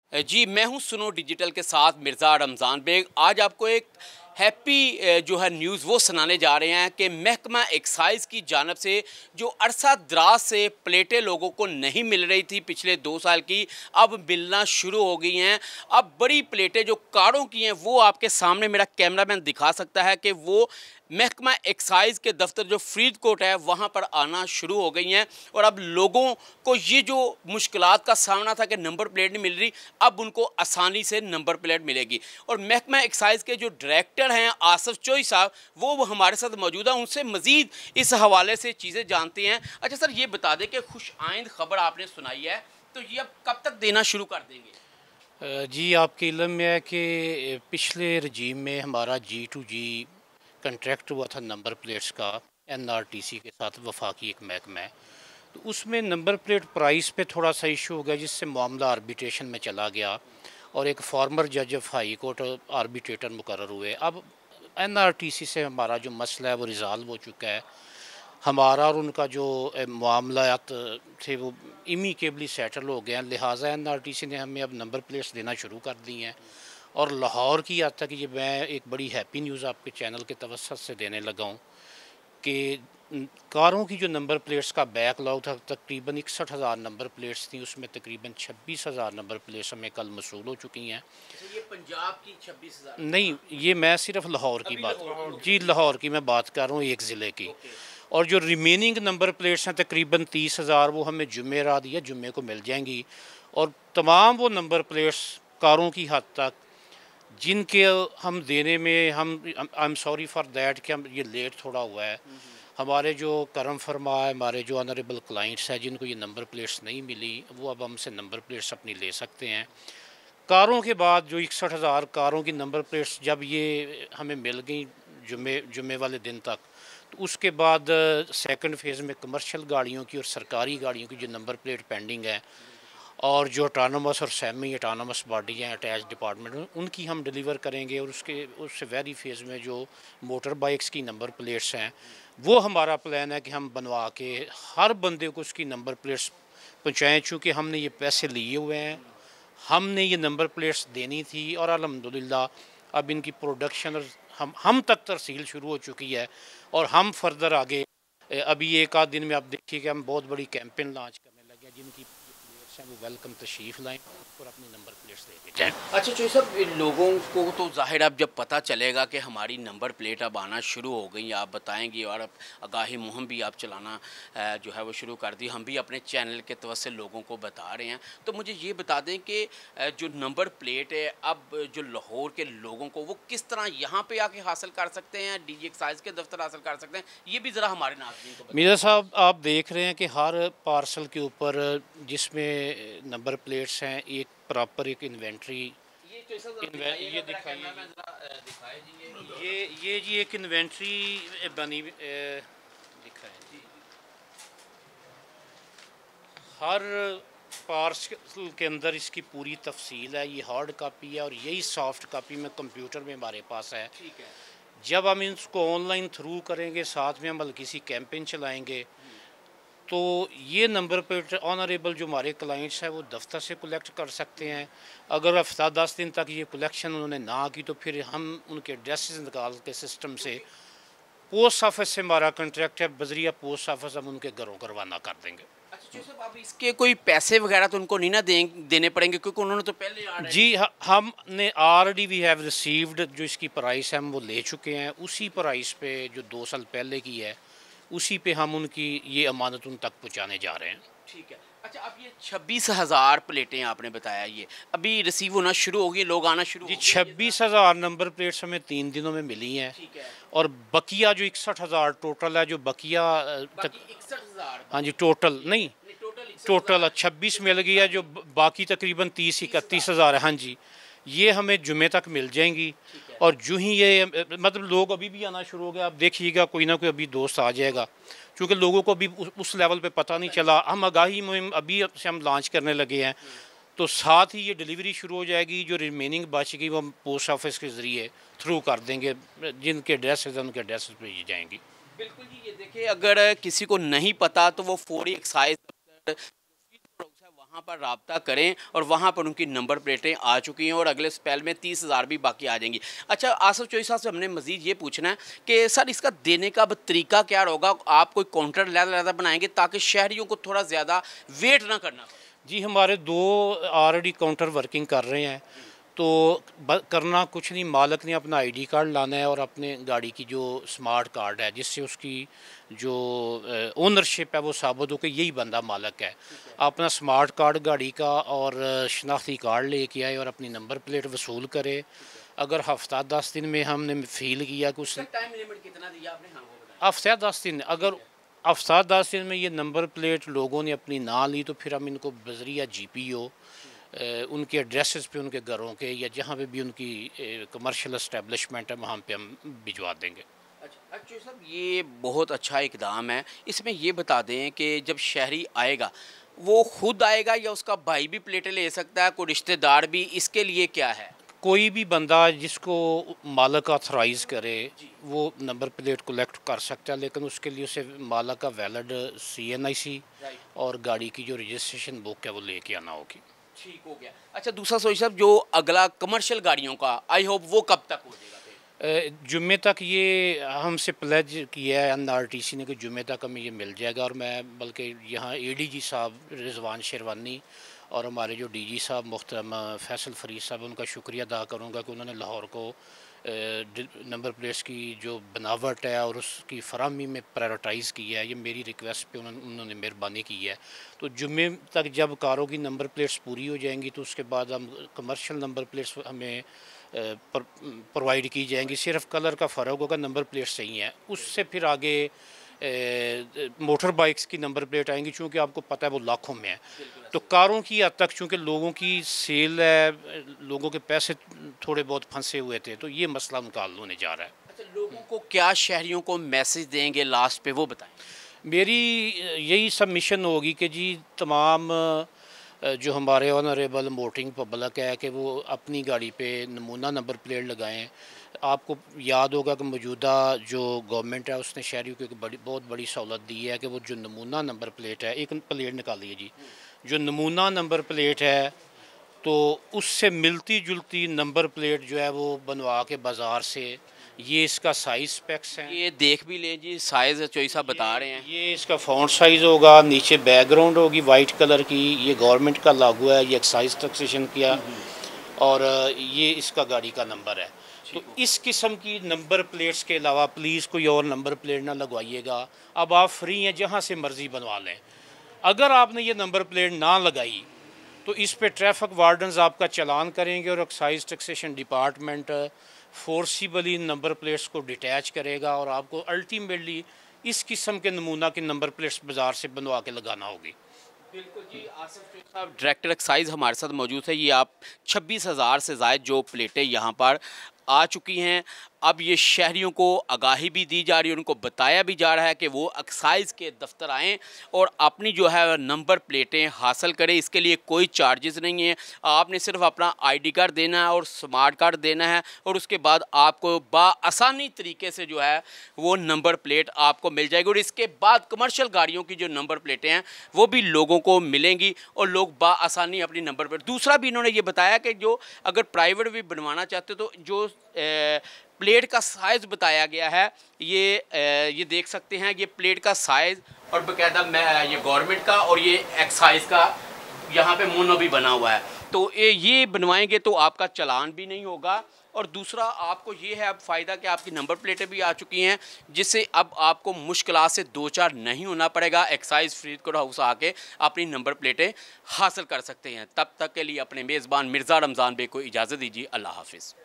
जी, मैं हूँ सुनो डिजिटल के साथ मिर्ज़ा रमज़ान बेग। आज आपको एक हैप्पी जो है न्यूज़ वो सुनाने जा रहे हैं कि महकमा एक्साइज़ की जानिब से जो अरसा दराज से प्लेटें लोगों को नहीं मिल रही थी पिछले 2 साल की, अब मिलना शुरू हो गई हैं। अब बड़ी प्लेटें जो कारों की हैं वो आपके सामने मेरा कैमरामैन दिखा सकता है कि वो महकमा एक्साइज़ के दफ्तर जो फरीदकोट है वहाँ पर आना शुरू हो गई हैं। और अब लोगों को ये जो मुश्किलात का सामना था कि नंबर प्लेट नहीं मिल रही, अब उनको आसानी से नंबर प्लेट मिलेगी। और महकमा एक्साइज़ के जो डायरेक्टर हैं आसिफ चोई साहब, वो हमारे साथ मौजूद हैं। उनसे मज़ीद इस हवाले से चीज़ें जानते हैं। अच्छा सर, ये बता दें कि खुश आइंद खबर आपने सुनाई है, तो ये अब कब तक देना शुरू कर देंगे? जी, आपके इल्म में है कि पिछले रजीम में हमारा G2G कंट्रैक्ट हुआ था नंबर प्लेट्स का, NRTC के साथ, वफाकी एक महकमा है। तो उसमें नंबर प्लेट प्राइस पे थोड़ा सा इशू हो गया, जिससे मामला आर्बिट्रेशन में चला गया और एक फॉर्मर जज ऑफ हाई कोर्ट आर्बिट्रेटर मुकर्रर हुए। अब NRTC से हमारा जो मसला है वो रिज़ाल्व हो चुका है। हमारा और उनका जो मामलात थे वो इमीकेबली सेटल हो गए हैं। लिहाजा NRTC ने हमें अब नंबर प्लेट्स देना शुरू कर दी हैं। और लाहौर की आज तक ये मैं एक बड़ी हैप्पी न्यूज़ आपके चैनल के तवसत से देने लगा हूँ कि कारों की जो नंबर प्लेट्स का बैकलॉग था, तकरीबन 61,000 नंबर प्लेट्स थी, उसमें तकरीबन 26,000 नंबर प्लेट्स हमें कल मसूल हो चुकी हैं। अच्छा, ये पंजाब की 26,000? नहीं, ये मैं सिर्फ लाहौर की अभी बात, लाहौर जी लाहौर की मैं बात कर रहा हूँ, एक ज़िले की। ओके। और जो रिमेनिंग नंबर प्लेट्स हैं तकरीबन 30,000, वो हमें जुमेरात या जुम्मे को मिल जाएंगी। और तमाम वो नंबर प्लेट्स कारों की हद तक जिनके हम देने में हम I am sorry for that कि हम ये लेट थोड़ा हुआ है। हमारे जो करम फरमा है, हमारे जो ऑनरेबल क्लाइंट्स हैं जिनको ये नंबर प्लेट्स नहीं मिली, वो अब हमसे नंबर प्लेट्स अपनी ले सकते हैं। कारों के बाद जो 61,000 कारों की नंबर प्लेट्स जब ये हमें मिल गई जुमे जुमे वाले दिन तक, तो उसके बाद सेकंड फेज़ में कमर्शियल गाड़ियों की और सरकारी गाड़ियों की जो नंबर प्लेट पेंडिंग है, और जो ऑटोनोमस और सेमी ऑटोनोमस बॉडी हैं अटैच डिपार्टमेंट, उनकी हम डिलीवर करेंगे। और उससे वेरी फेज़ में जो मोटर बाइक्स की नंबर प्लेट्स हैं, वो हमारा प्लान है कि हम बनवा के हर बंदे को उसकी नंबर प्लेट्स पहुँचाएँ। चूँकि हमने ये पैसे लिए हुए हैं, हमने ये नंबर प्लेट्स देनी थी, और अल्हम्दुलिल्लाह अब इनकी प्रोडक्शन और हम तक तरसील शुरू हो चुकी है। और हम फर्दर आगे अभी एक आध दिन में आप देखिए कि हम बहुत बड़ी कैंपेन लॉन्च करने लगे हैं। जिनकी प्लेट्स हैं वो वेलकम तशरीफ़ लाएँ और अपनी नंबर प्लेट्स दे के जाएँ। अच्छा चोई साहब, इन लोगों को तो ज़ाहिर अब जब पता चलेगा कि हमारी नंबर प्लेट अब आना शुरू हो गई, आप बताएंगी, और अब आगाही मुहिम भी आप चलाना जो है वो शुरू कर दी, हम भी अपने चैनल के तवस से लोगों को बता रहे हैं। तो मुझे ये बता दें कि जो नंबर प्लेट है अब जो लाहौर के लोगों को वो किस तरह यहाँ पे आके हासिल कर सकते हैं, DG एक्साइज़ के दफ्तर हासिल कर सकते हैं, ये भी ज़रा हमारे नाज़रीन को बताएं। मीरा साहब, आप देख रहे हैं कि हर पार्सल के ऊपर जिसमें नंबर प्लेट्स हैं, एक प्रॉपर एक इन्वेंट्री, ये चोई साहब ज़रा दिखाइएगा, ये मेरा दिखाइए कैमरा मैन जी। ज़रा दिखाए जी ये जी एक इन्वेंट्री बनी लिखा है जी। हर पार्सल के अंदर इसकी पूरी तफसील है। ये हार्ड कापी है और यही सॉफ्ट कापी में कंप्यूटर में हमारे पास है। ठीक है। जब हम इसको ऑनलाइन थ्रू करेंगे, साथ में हम हल्की सी कैंपेन चलाएंगे, तो ये नंबर प्लेट ऑनरेबल जो हमारे क्लाइंट्स हैं वो दफ्तर से कलेक्ट कर सकते हैं। अगर हफ्ता 10 दिन तक ये कलेक्शन उन्होंने ना की, तो फिर हम उनके एड्रेसेस निकाल के सिस्टम से, पोस्ट ऑफिस से हमारा कॉन्ट्रैक्ट है, बजरिया पोस्ट ऑफिस हम उनके घरों को रवाना कर देंगे। अच्छा चोई साहब, अब इसके कोई पैसे वगैरह तो उनको नहीं ना देने पड़ेंगे, क्योंकि उन्होंने तो पहले जी, ऑलरेडी। हमने ऑलरेडी वी हैव रिसीव्ड, जो इसकी प्राइस है हम वो ले चुके हैं। उसी प्राइस पे जो 2 साल पहले की है, उसी पे हम उनकी ये अमानत उन तक पहुँचाने जा रहे हैं। ठीक है। अच्छा, अब ये 26,000 प्लेटें आपने बताया, ये अभी रिसीव होना शुरू हो गई, लोग आना शुरू जी, हो गए ये ज़रा? 26,000 नंबर प्लेट्स हमें 3 दिनों में मिली हैं। ठीक है। और बकिया जो 61,000 टोटल है, जो बकिया बाकी 61,000 हाँ जी, बाकी? टोटल नहीं, नहीं, टोटल टोटल 61,000। 26 मिल गई है, जो बाकी तकरीबन 30-31,000 है। हाँ जी, ये हमें जुमे तक मिल जाएंगी। ठीक है। और जो ही ये मतलब लोग अभी भी आना शुरू हो गए, आप देखिएगा कोई ना कोई अभी दोस्त आ जाएगा, क्योंकि लोगों को अभी उस लेवल पे पता नहीं चला। हम आगाही मुहिम अभी से हम लॉन्च करने लगे हैं, तो साथ ही ये डिलीवरी शुरू हो जाएगी। जो रिमेनिंग बचेगी वो हम पोस्ट ऑफिस के ज़रिए थ्रू कर देंगे, जिनके एड्रेसेस हैं उनके एड्रेसेस पे ये जाएंगी। बिल्कुल जी, ये देखिए, अगर किसी को नहीं पता तो वो फौरी एक्साइज दफ्तर वहाँ पर राब्ता करें और वहाँ पर उनकी नंबर प्लेटें आ चुकी हैं और अगले स्पेल में 30,000 भी बाकी आ जाएंगी। अच्छा, आसिफ चौधरी साहब से हमने मज़ीद ये पूछना है कि सर इसका देने का अब तरीका क्या होगा? आप कोई काउंटर लहदा बनाएंगे ताकि शहरियों को थोड़ा ज़्यादा वेट ना करना पड़े? जी, हमारे 2 ऑलरेडी काउंटर वर्किंग कर रहे हैं। तो करना कुछ नहीं, मालिक ने अपना आईडी कार्ड लाना है और अपने गाड़ी की जो स्मार्ट कार्ड है जिससे उसकी जो ओनरशिप है वो साबित हो कि यही बंदा मालिक है। अपना स्मार्ट कार्ड गाड़ी का और शनाख्ती कार्ड लेके आए और अपनी नंबर प्लेट वसूल करे। अगर हफ्ता 10 दिन में हमने फील किया कि उस टाइम लिमिट कितना दिया आपने? हाँ, वो बताएं। हफ्ता 10 दिन, अगर हफ्ता 10 दिन में ये नंबर प्लेट लोगों ने अपनी ना ली तो फिर हम इनको बजरिया GPO उनके एड्रेसेस पे, उनके घरों के या जहाँ पे भी उनकी कमर्शियल इस्टेब्लिशमेंट है वहाँ पे हम भिजवा देंगे। अच्छा अच्छा साहब, ये बहुत अच्छा इकदाम है। इसमें ये बता दें कि जब शहरी आएगा वो खुद आएगा या उसका भाई भी प्लेटें ले सकता है, कोई रिश्तेदार भी? इसके लिए क्या है? कोई भी बंदा जिसको मालिक ऑथराइज़ करे वो नंबर प्लेट कलेक्ट कर सकता है, लेकिन उसके लिए उसे मालिक का वैलिड CNIC और गाड़ी की जो रजिस्ट्रेशन बुक है वो लेके आना होगी। ठीक हो गया। अच्छा, दूसरा सोच साहब, जो अगला कमर्शियल गाड़ियों का आई होप वो कब तक हो जाएगा? जुम्मे तक ये हमसे प्लेज किया है NRTC ने कि जुम्मे तक हमें ये मिल जाएगा। और मैं बल्कि यहाँ ADG साहब रिजवान शेरवानी और हमारे जो DG साहब मुहतरम फैसल फरीद साहब, उनका शुक्रिया अदा करूँगा कि उन्होंने लाहौर को नंबर प्लेट्स की जो बनावट है और उसकी फराहमी में प्रायोरिटाइज़ किया है। ये मेरी रिक्वेस्ट पे उन्होंने मेहरबानी की है। तो जुम्मे तक जब कारों की नंबर प्लेट्स पूरी हो जाएंगी तो उसके बाद हम कमर्शियल नंबर प्लेट्स हमें प्रोवाइड की जाएंगी। सिर्फ कलर का फ़र्क होगा, नंबर प्लेट सही है। उससे फिर आगे मोटर बाइक्स की नंबर प्लेट आएंगी, चूँकि आपको पता है वो लाखों में है। तो कारों की हद तक चूँकि लोगों की सेल है, लोगों के पैसे थोड़े बहुत फंसे हुए थे, तो ये मसला उनका हल होने जा रहा है। अच्छा, लोगों को क्या, शहरियों को मैसेज देंगे लास्ट पे, वो बताएं। मेरी यही सबमिशन होगी कि जी तमाम जो हमारे ऑनरेबल मोटरिंग पब्लिक है कि वो अपनी गाड़ी पे नमूना नंबर प्लेट लगाएं। आपको याद होगा कि मौजूदा जो गवर्नमेंट है उसने शहरियों को एक बहुत बड़ी सहूलत दी है कि वो जो नमूना नंबर प्लेट है, एक प्लेट निकालिए जी, जो नमूना नंबर प्लेट है तो उससे मिलती जुलती नंबर प्लेट जो है वो बनवा के बाज़ार से, ये इसका साइज़ स्पेक्स है, ये देख भी लें जी, साइज़ चौधरी साहब बता रहे हैं। ये इसका फ़ॉन्ट साइज़ होगा, नीचे बैकग्राउंड होगी वाइट कलर की, ये गवर्नमेंट का लागू है, ये एक्साइज टैक्सेशन किया, और ये इसका गाड़ी का नंबर है। तो इस किस्म की नंबर प्लेट्स के अलावा प्लीज़ कोई और नंबर प्लेट ना लगवाइएगा। अब आप फ्री हैं, जहाँ से मर्ज़ी बनवा लें। अगर आपने ये नंबर प्लेट ना लगाई तो इस पे ट्रैफिक वार्डन्स आपका चालान करेंगे और excise taxation department forcibly number plates को डिटैच करेगा और आपको अल्टीमेटली इस किस्म के नमूना की नंबर प्लेट्स बाज़ार से बनवा के लगाना होगी। बिल्कुल जी, आसिफ साहब डायरेक्टर एक्साइज हमारे साथ मौजूद है। ये आप 26,000 से ज़ायद जो प्लेटें यहाँ पर आ चुकी हैं, अब ये शहरियों को आगाही भी दी जा रही है, उनको बताया भी जा रहा है कि वो एक्साइज़ के दफ्तर आएँ और अपनी जो है नंबर प्लेटें हासिल करें। इसके लिए कोई चार्जेस नहीं है, आपने सिर्फ अपना आईडी कार्ड देना है और स्मार्ट कार्ड देना है और उसके बाद आपको बाआसानी तरीके से जो है वो नंबर प्लेट आपको मिल जाएगी। और इसके बाद कमर्शियल गाड़ियों की जो नंबर प्लेटें हैं वो भी लोगों को मिलेंगी और लोग बाआसानी अपनी नंबर प्लेट। दूसरा भी इन्होंने ये बताया कि जो अगर प्राइवेट भी बनवाना चाहते तो जो प्लेट का साइज़ बताया गया है, ये देख सकते हैं, ये प्लेट का साइज़ और बाकायदा ये गवर्नमेंट का और ये एक्साइज का यहाँ पे मोनो भी बना हुआ है। तो ये बनवाएंगे तो आपका चालान भी नहीं होगा। और दूसरा आपको ये है अब फ़ायदा कि आपकी नंबर प्लेटें भी आ चुकी हैं, जिससे अब आपको मुश्किलात से दो चार नहीं होना पड़ेगा। एक्साइज फरीदकोट हाउस आके अपनी नंबर प्लेटें हासिल कर सकते हैं। तब तक के लिए अपने मेज़बान मिर्ज़ा रमज़ान बे को इजाज़त दीजिए। अल्लाह हाफिज़।